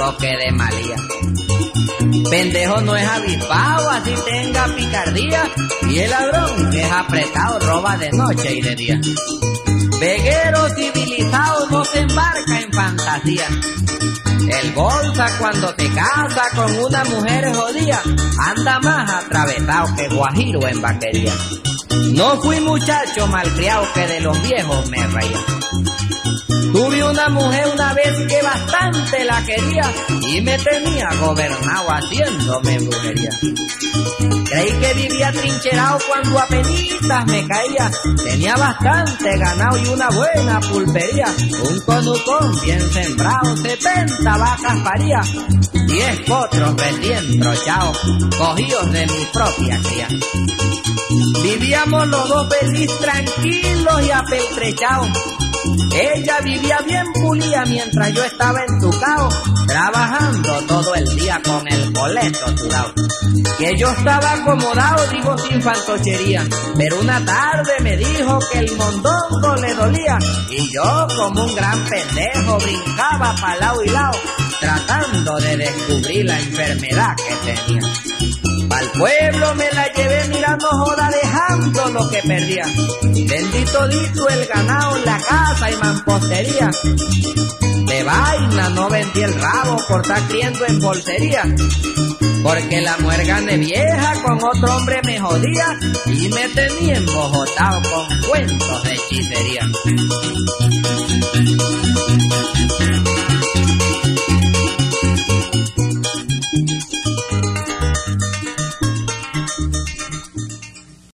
digo que de malía. Pendejo no es avispado, así tenga picardía, y el ladrón que es apretado roba de noche y de día. Veguero civilizado no se embarca en fantasía. El bolsa cuando se casa con una mujer jodida anda más atravesado que guajiro en vaquería. No fui muchacho malcriado que de los viejos me reía. Tuve una mujer una vez que bastante la quería y me tenía gobernado haciéndome brujería. Creí que vivía trincherado cuando apenitas me caía. Tenía bastante ganado y una buena pulpería. Un conucón bien sembrado, 70 vacas paría. 10 potros recién trochados, cogidos de mi propia cría. Vivíamos los dos feliz, tranquilos y apeltrechados. Ella vivía bien pulida mientras yo estaba entucado, trabajando todo el día con el boleto sudado. Que yo estaba acomodado, digo sin fantochería, pero una tarde me dijo que el mondongo le dolía, y yo como un gran pendejo brincaba pa' lado y lado, tratando de descubrir la enfermedad que tenía. Pa'l pueblo me la llevé mirando joda, dejando lo que perdía. Bendito dito el ganado, la casa y mampostería. De vaina no vendí el rabo por estar criando en bolsería, porque la muergane vieja con otro hombre me jodía y me tenía embojotado con cuentos de hechicería.